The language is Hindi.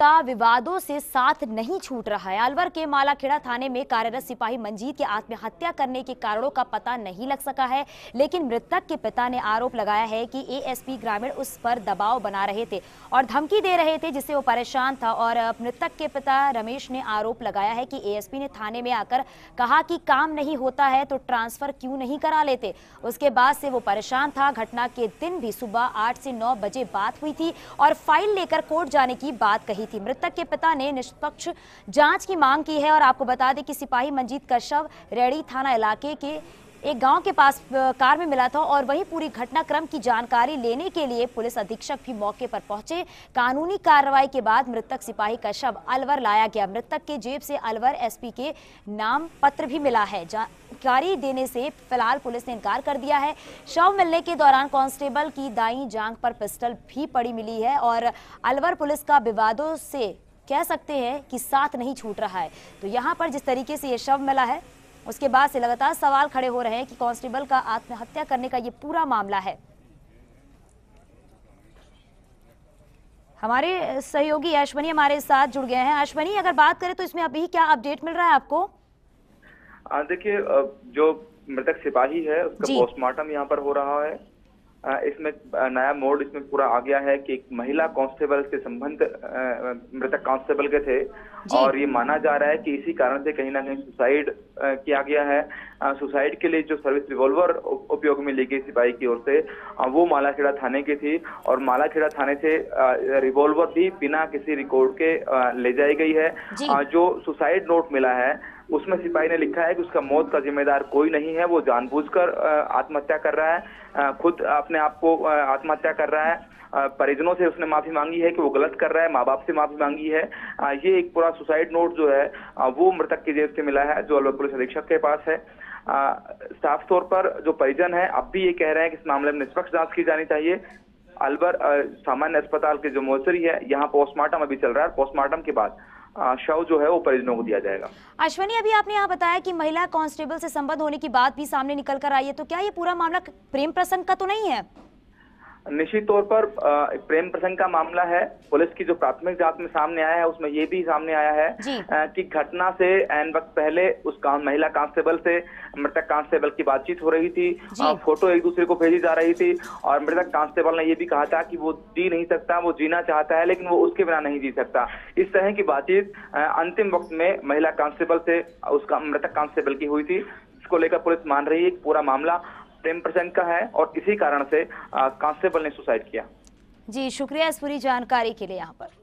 विवादों से साथ नहीं छूट रहा है। अलवर के मालाखेड़ा थाने में कार्यरत सिपाही मंजीत के आत्महत्या करने के कारणों का पता नहीं लग सका है, लेकिन मृतक के पिता ने आरोप लगाया है कि एएसपी ग्रामीण उस पर दबाव बना रहे थे और धमकी दे रहे थे, जिससे वो परेशान था। और मृतक के पिता रमेश ने आरोप लगाया है कि एएसपी ने थाने में आकर कहा कि काम नहीं होता है तो ट्रांसफर क्यों नहीं करा लेते। उसके बाद से वो परेशान था। घटना के दिन भी सुबह 8 से 9 बजे बात हुई थी और फाइल लेकर कोर्ट जाने की बात कही थी। मृतक के पिता ने निष्पक्ष जांच की मांग की है और आपको बता दें कि सिपाही मंजीत का शव रेड़ी थाना इलाके के एक गांव के पास कार में मिला था और वहीं पूरी घटनाक्रम की जानकारी लेने के लिए पुलिस अधीक्षक भी मौके पर पहुंचे। कानूनी कार्रवाई के बाद मृतक सिपाही का शव अलवर लाया गया। मृतक के जेब से अलवर एसपी के नाम पत्र भी मिला है। जानकारी देने से फिलहाल पुलिस ने इनकार कर दिया है। शव मिलने के दौरान कांस्टेबल की दाईं जांघ पर पिस्टल भी पड़ी मिली है और अलवर पुलिस का विवादों से कह सकते हैं कि साथ नहीं छूट रहा है। तो यहाँ पर जिस तरीके से ये शव मिला है उसके बाद से लगातार सवाल खड़े हो रहे हैं कि कांस्टेबल का आत्महत्या करने का ये पूरा मामला है। हमारे सहयोगी अश्वनी हमारे साथ जुड़ गए हैं। अश्वनी, अगर बात करें तो इसमें अभी क्या अपडेट मिल रहा है आपको? देखिए, जो मृतक सिपाही है उसका पोस्टमार्टम यहाँ पर हो रहा है। इसमें नया मोड़ इसमें पूरा आ गया है कि एक महिला कांस्टेबल से संबंध मृतक कांस्टेबल के थे और ये माना जा रहा है कि इसी कारण से कहीं ना कहीं सुसाइड किया गया है। सुसाइड के लिए जो सर्विस रिवॉल्वर उपयोग में ली गई सिपाही की ओर से वो मालाखेड़ा थाने की थी और मालाखेड़ा थाने से रिवॉल्वर भी बिना किसी रिकॉर्ड के ले जाई गई है। जो सुसाइड नोट मिला है उसमें सिपाही ने लिखा है कि उसका मौत का जिम्मेदार कोई नहीं है, वो जानबूझकर आत्महत्या कर रहा है, खुद अपने आप को आत्महत्या कर रहा है। परिजनों से उसने माफी मांगी है कि वो गलत कर रहा है, माँ बाप से माफी मांगी है। ये एक पूरा सुसाइड नोट जो है वो मृतक की जेब से मिला है, जो अलवर पुलिस अधीक्षक के पास है। साफ तौर पर जो परिजन है अब भी ये कह रहे हैं कि इस मामले में निष्पक्ष जांच की जानी चाहिए। अलवर सामान्य अस्पताल के जो मोर्चरी है यहाँ पोस्टमार्टम अभी चल रहा है। पोस्टमार्टम के बाद शव जो है वो परिजनों को दिया जाएगा। अश्वनी, अभी आपने यहाँ बताया कि महिला कांस्टेबल से संबंध होने की बात भी सामने निकल कर आई है, तो क्या ये पूरा मामला प्रेम प्रसंग का तो नहीं है? निश्चित तौर पर प्रेम प्रसंग का मामला है। पुलिस की जो प्राथमिक जांच में सामने आया है उसमें ये भी सामने आया है कि घटना से एन वक्त पहले उस महिला कांस्टेबल से मृतक कांस्टेबल की बातचीत हो रही थी, फोटो एक दूसरे को भेजी जा रही थी और मृतक कांस्टेबल ने ये भी कहा था कि वो जी नहीं सकता, वो जीना चाहता है लेकिन वो उसके बिना नहीं जी सकता। इस तरह की बातचीत अंतिम वक्त में महिला कांस्टेबल से उसका मृतक कांस्टेबल की हुई थी, इसको लेकर पुलिस मान रही है कि पूरा मामला प्रेम प्रसंग का है और इसी कारण से कांस्टेबल ने सुसाइड किया। जी, शुक्रिया इस पूरी जानकारी के लिए यहाँ पर।